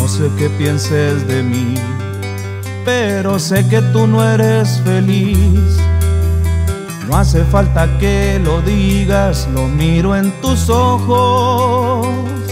sé qué pienses de mí, pero sé que tú no eres feliz. No hace falta que lo digas, lo miro en tus ojos.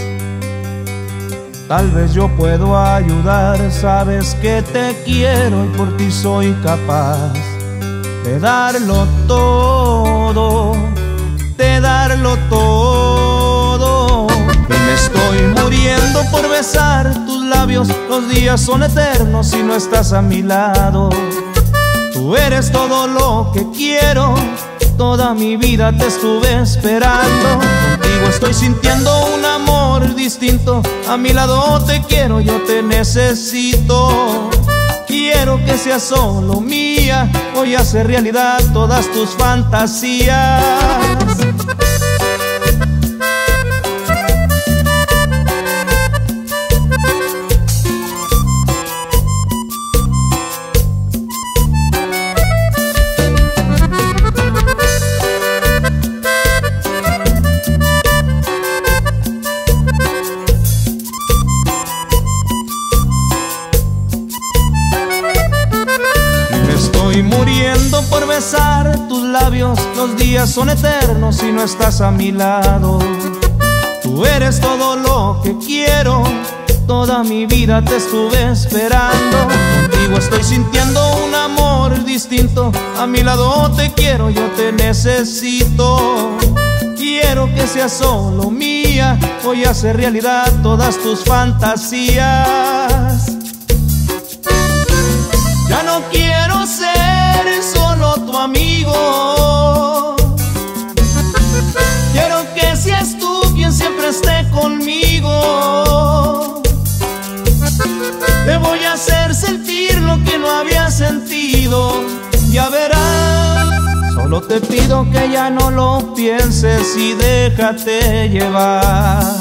Tal vez yo puedo ayudar, sabes que te quiero y por ti soy capaz de darlo todo, de darlo todo. Y me estoy muriendo por besar tus labios, los días son eternos si no estás a mi lado. Tú eres todo lo que quiero, toda mi vida te estuve esperando. Contigo estoy sintiendo un amor distinto, a mi lado te quiero, yo te necesito. Quiero que seas solo mía, voy a hacer realidad todas tus fantasías. Estoy muriendo por besar tus labios, los días son eternos si no estás a mi lado. Tú eres todo lo que quiero, toda mi vida te estuve esperando. Contigo estoy sintiendo un amor distinto, a mi lado te quiero, yo te necesito. Quiero que seas solo mía, voy a hacer realidad todas tus fantasías. Ya no quiero ser solo tu amigo, quiero que seas tú quien siempre esté conmigo. Te voy a hacer sentir lo que no había sentido, ya verás. Solo te pido que ya no lo pienses y déjate llevar.